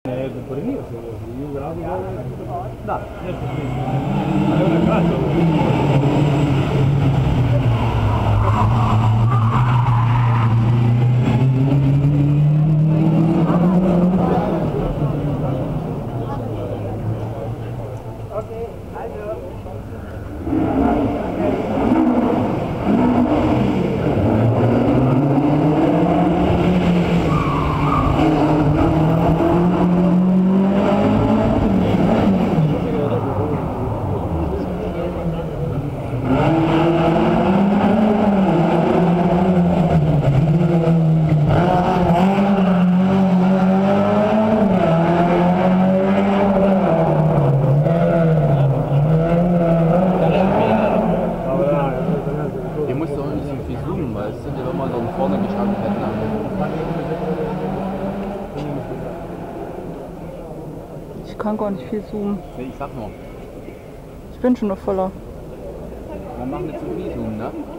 Por aquí, o sea, si yo grabo, da, è una casa. Ich kann gar nicht viel zoomen. Nee, ich sag nur. Ich bin schon noch voller. Man macht nicht so viel Zoom, ne?